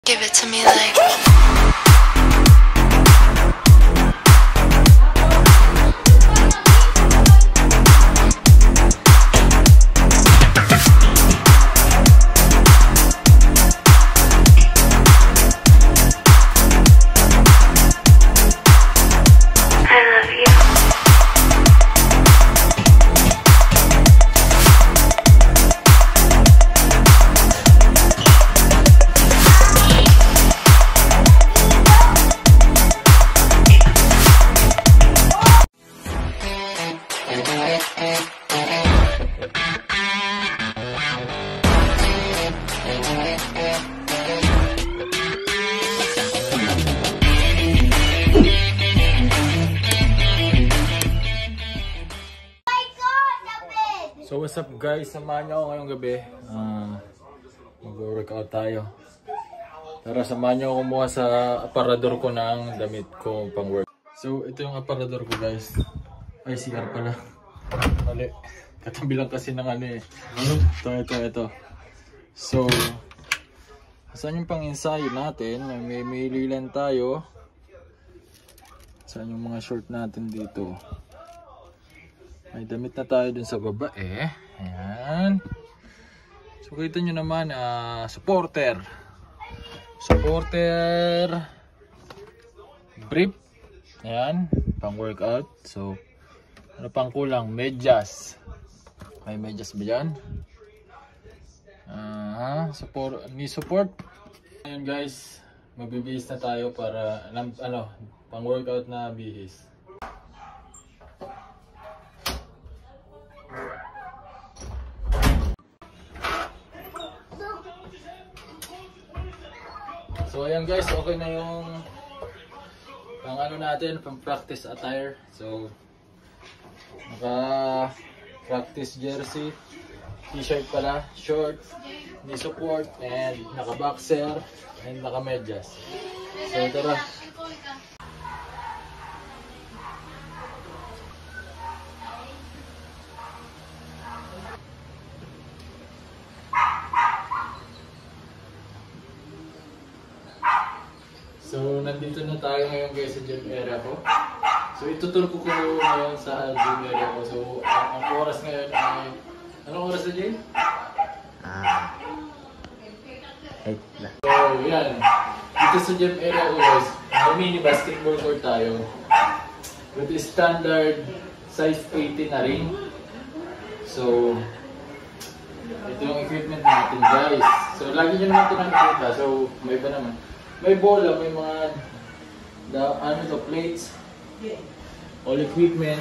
Give it to me like So what's up guys, samahan niyo ako ngayong gabi. Mag-workout tayo. Tara, samahan niyo ako kumuha sa aparador ko ng damit ko pang work. So ito yung aparador ko guys. Ay, CR pala. Mali. Katabi lang kasi ng ano eh. Ito. So, saan yung pang ensayo natin? May mililan tayo. Saan yung mga short natin dito? May damit na tayo dun sa baba eh. Ayan. So kita nyo naman, supporter brief. Ayan, pang workout. So ano pang kulang? Medyas. May medyas ba dyan? Knee support. Ayan guys, magbibihis na tayo para pang workout na bihis. So ayan guys, okay na yung pang natin, pang practice attire. So naka practice jersey, t-shirt pala, short, knee support, and naka boxer, and naka medyas. So tara. So, nandito na tayo ngayon guys sa gym area ko. So, ituturo ko ngayon sa gym area ko. So, ang oras ngayon ay... Anong oras na, Jay? 8 na. So, yan. Dito sa gym area ko guys, may mini basketball court tayo. With the standard size 80 na ring. So, ito yung equipment natin guys. So, lagi nyo naman ito nakikita. So, may iba naman. May bola, may mga plates, all equipment.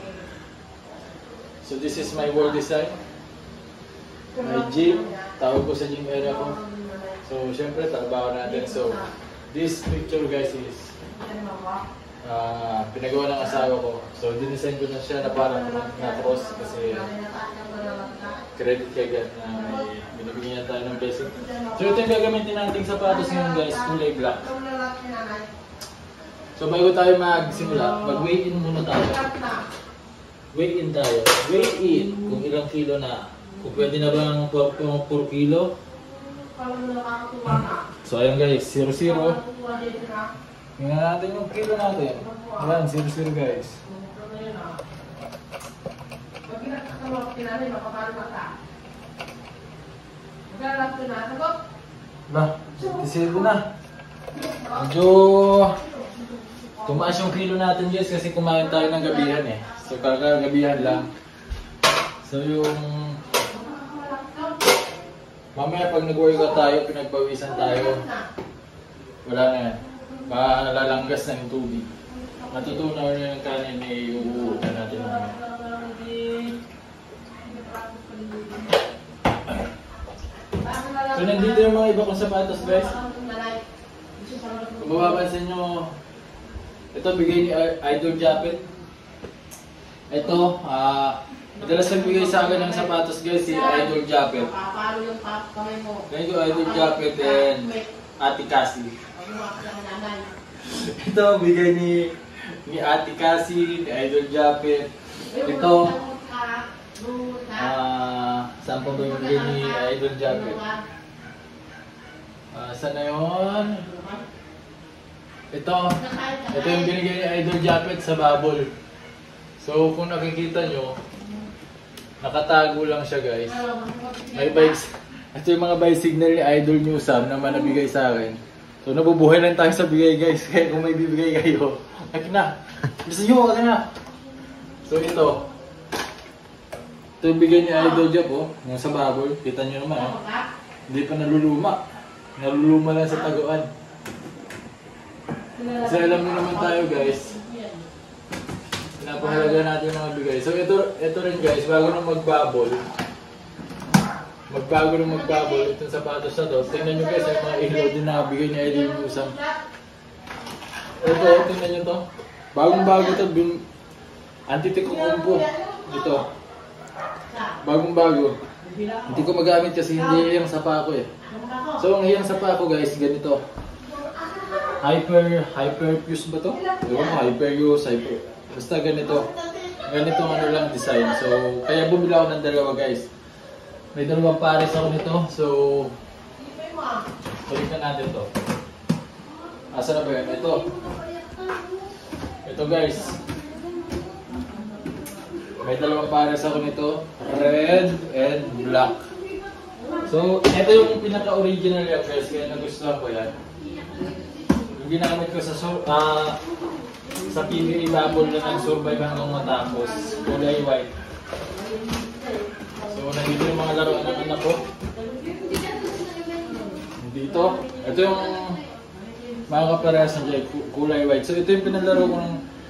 So this is my wall design. My gym, tawag ko sa gym area ko. So syempre trabaho natin. So this picture guys is pinagawa ng asawa ko. So dinesign ko na siya na parang na-cross kasi credit kay God na may binibigyan tayo ng blessing. So ito yung gagamitin nating sapatos ngayon guys, kulay black. So bago tayo magsimula, mag-weigh in muna tayo. Weigh in tayo. Weigh in kung ilang kilo na. Kung pwede na bang 4 kilo. So ayan guys, 0-0. Tingnan natin yung kilo natin. Ayan, 0-0 guys. Nah, isibo na. Medyo tumaas yung kilo natin guys kasi kumain tayo ng gabihan eh. So kagagabihan lang. So yung mamaya pag nag-workout tayo, pinagpawisan tayo, wala na yan. Malalanggas na yung tubig. Natutunaw na yung kanin eh, uuutan natin mamaya. So nandito yung mga iba kong sapatos guys. Kung mapapansin nyo, ito bigay ni Idol Japet. Ito, madalas nagbigay sa akin ng sapatos guys si Idol Japet. Thank you Idol Japet and Ate Cassie. Ito bigay ni Ate Cassie, ni Idol Japet. Ito, saan pa ba yung bigay ni Idol Japet? Saan na yun? Ito yung binigay ni Idol Japet sa bubble. So kung nakikita nyo, nakatago lang siya guys. May bikes. Ito yung mga bike signal ni Idol Newsam na nabigay sa akin. So nabubuhay lang tayo sa bigay guys. Kaya kung may bibigay kayo, akin na. Gusto nyo, akin na. So ito yung bigay ni Idol Jap yung sa bubble. Kita nyo naman hindi pa naluluma. Naluluma lang sa taguan. Kasi alam nyo naman tayo guys, napahalaga natin yung mga bigay. So ito rin guys, bago nang magbubble, itong sapatos na to. Tingnan nyo guys, yung mga ilaw din na bigay ni Idol Newsam. Ito, tingnan nyo to. Bagong-bago to, anti-tikumpo. Ito. Bagong-bago. Hindi ko magamit kasi hindi yung sapa ko eh. So ang hiyang sapa ko guys, ganito. Hyperfuse ba to? Ewan ko, hyperfuse, basta ganito. Ganito ano lang design. So, kaya bumili ako ng dalawa guys. May dalawang pares ako nito. So, balikan natin to. Asa na ba yan? Ito guys. May dalawang pares ako nito. Red and black. So, ito yung pinaka-original yan guys. Kaya nagustuhan ko yan. Yung ginamit ko sa PBA bubble na nag-survive hanggang matapos. Kulay white. So, nandito yung mga laruan ng anak ko. Dito. Ito yung mga kaparehas na kulay white. So, ito yung pinalaro ko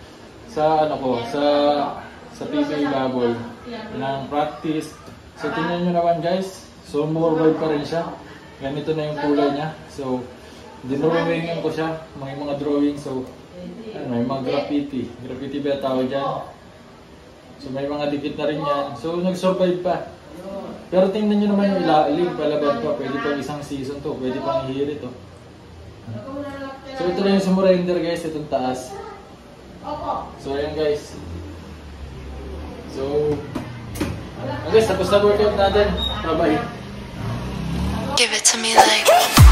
sa PBA bubble ng practice. So, tingnan nyo naman guys. So, survive pa rin siya. Ganito na yung kulay niya. So, dinrawingan ko siya, may mga drawing, so may mga graffiti ba tawag dyan. So may mga dikit na rin yan, so nag-survive pa. Pero tingnan nyo naman yung ilalim, palaban pa, pwede pang isang season to, pwede pang ihiri to. So ito na yung sumurrender guys, itong taas. So ayan guys. So guys, tapos na workout natin, bye bye. Give it to me like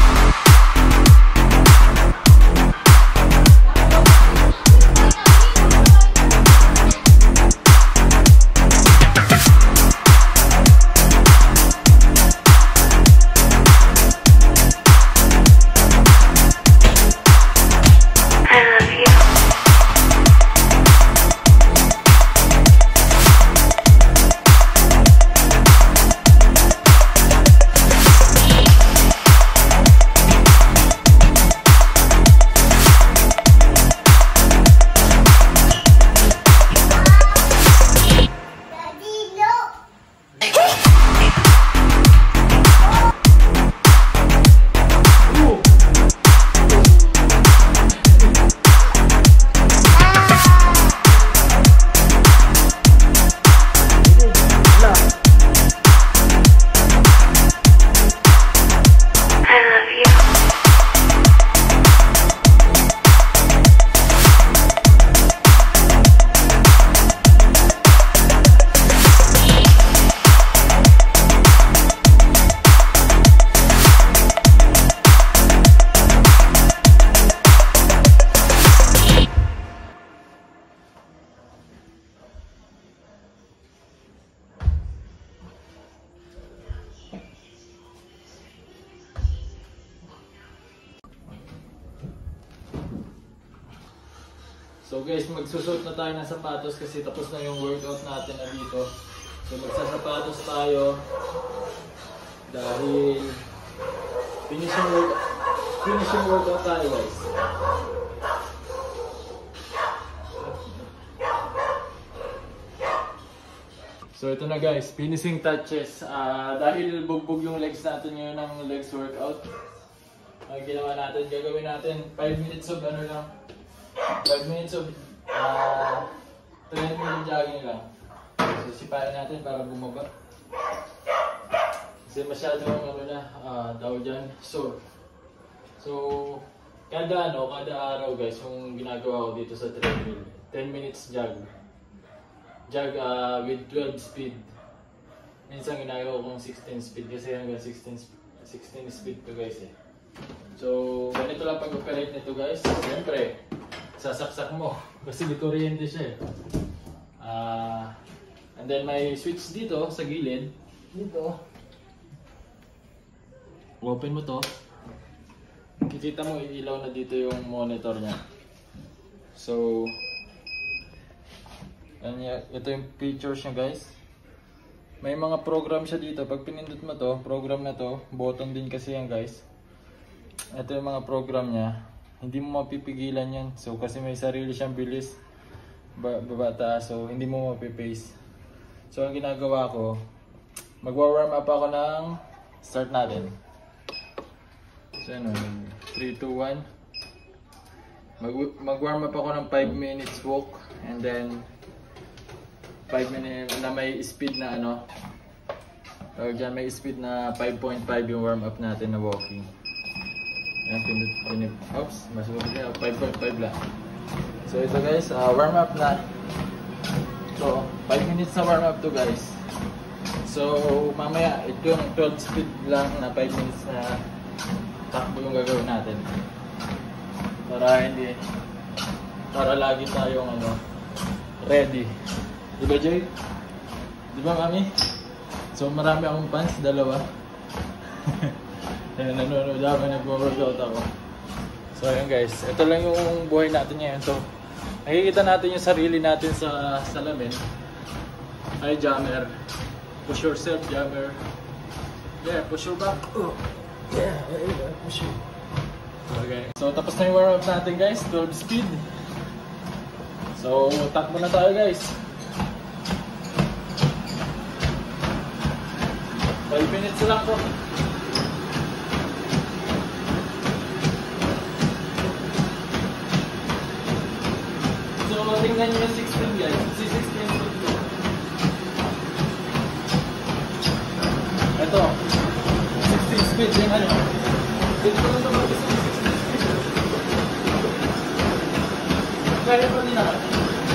So guys, magsusuot na tayo ng sapatos kasi tapos na yung workout natin na dito. So magsasapatos tayo dahil finishing workout tayo guys. So ito na guys, finishing touches. Dahil bugbog yung legs natin ngayon ng legs workout. Ang ginawa natin, gagawin natin 5 minutes of ano lang. 5 minutes of 20-minute jogging lang. So sipain natin para bumaba. Kasi masyadong ano na, tawag dyan, sore. So kada araw guys, yung ginagawa ko dito sa treadmill, 10 minutes jog. Jog with 12 speed. Minsan ginagawa kong 16 speed kasi hanggang 16 speed to guys eh. So, ganito lang pag-operate nito guys. Siyempre, sasaksak mo. Kasi di kuryente siya eh. And then may switch dito sa gilid. Dito. Open mo to. Kikita mo ilaw na dito yung monitor niya. So, ito yung features niya guys. May mga program siya dito. Pag pinindot mo to, program na to, button din kasi yan guys. Ito yung mga program niya. Hindi mo mapipigilan yan. So kasi may sarili siyang bilis baba taas. So hindi mo mapipace. So ang ginagawa ko, magwa-warm up ako ng start natin. So ano, 3, 2, 1. Mag-warm up ako ng 5 minutes walk. And then 5 minutes na may speed na ano. Dyan may speed na 5.5 yung warm up natin na walking. Yan, oops, mas 5.5 lang. So ito guys, warm up na. So 5 minutes na warm up to guys. So mamaya ito yung 12 speed lang na 5 minutes na takbo yung gagawin natin. Para lagi tayong ano, ready. Diba Jay? Diba mami? So marami akong fans, dalawa. Nanonood ako, nag-workout ako. So ayun guys, ito lang yung buhay natin ngayon. So nakikita natin yung sarili natin sa salamin. Hi jammer. Push yourself jammer. Yeah, push your back. Oh. Yeah, push you. Okay. So tapos na yung warm up natin guys, 12 speed. So takbo na tayo guys. 5 minutes lang po. So tingnan nyo yung 16 guys. Si 16 dito. Ito. 16 speed yung ano. Dito ko lang ito mag 16 speed. Kaya pa din naman.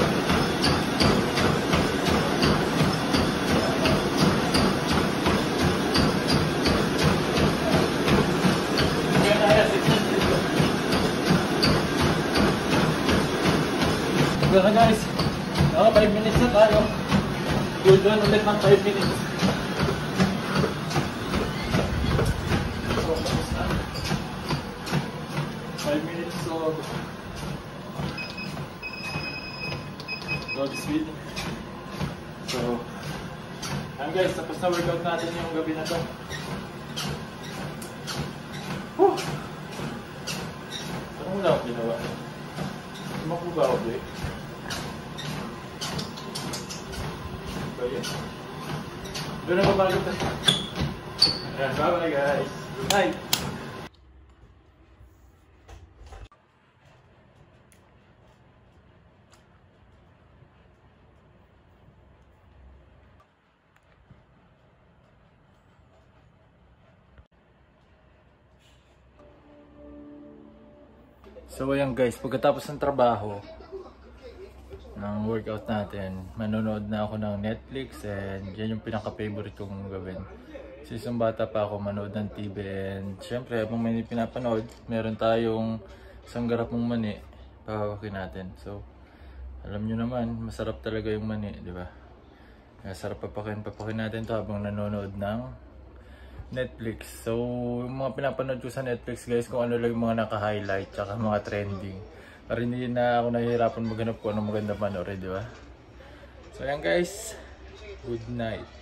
So guys, 5 minutes na tayo. Good one ulit ng 5 minutes. So, tapos na. 5 minutes of speed. So, ayan guys, tapos na workout natin yung gabi na to. Whew! Ano muna ako ginawa? Makuba ako eh. Doon na babagot na. Bye bye guys. Good night. So ayan guys, pagkatapos ng trabaho ng workout natin, manonood na ako ng Netflix and yan yung pinaka-favorite kong gawin. Since bata pa ako, manood ng TV and syempre habang may pinapanood, meron tayong isang garapong mani, pahawakin natin. So alam nyo naman, masarap talaga yung mani, di ba? Masarap papakin natin to habang nanonood ng Netflix. So yung mga pinapanood ko sa Netflix guys, kung ano lang yung mga naka-highlight tsaka mga trending. Para hindi na ako nahihirapan maghanap kung ano maganda panoorin, di ba? So ayan guys, good night.